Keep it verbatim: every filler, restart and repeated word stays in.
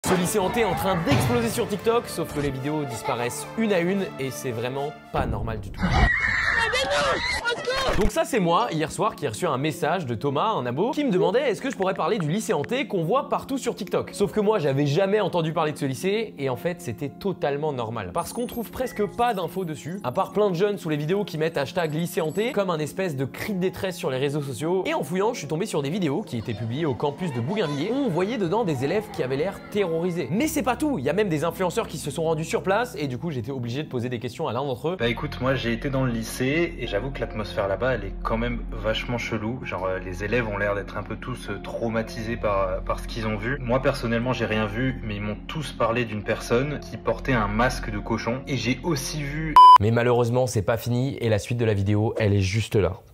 Ce lycée hanté est en train d'exploser sur TikTok, sauf que les vidéos disparaissent une à une et c'est vraiment pas normal du tout. Donc ça c'est moi, hier soir, qui ai reçu un message de Thomas, un abo, qui me demandait est-ce que je pourrais parler du lycée hanté qu'on voit partout sur TikTok. Sauf que moi j'avais jamais entendu parler de ce lycée et en fait c'était totalement normal. Parce qu'on trouve presque pas d'infos dessus, à part plein de jeunes sous les vidéos qui mettent hashtag lycée hanté comme un espèce de cri de détresse sur les réseaux sociaux. Et en fouillant, je suis tombé sur des vidéos qui étaient publiées au campus de Bougainvilliers où on voyait dedans des élèves qui avaient l'air terrorisés. Mais c'est pas tout, il y a même des influenceurs qui se sont rendus sur place et du coup j'étais obligé de poser des questions à l'un d'entre eux. Bah écoute, moi j'ai été dans le lycée et j'avoue que l'atmosphère là-bas elle est quand même vachement chelou. Genre euh, les élèves ont l'air d'être un peu tous euh, traumatisés par, euh, par ce qu'ils ont vu. Moi personnellement j'ai rien vu, mais ils m'ont tous parlé d'une personne qui portait un masque de cochon et j'ai aussi vu... Mais malheureusement c'est pas fini et la suite de la vidéo elle est juste là.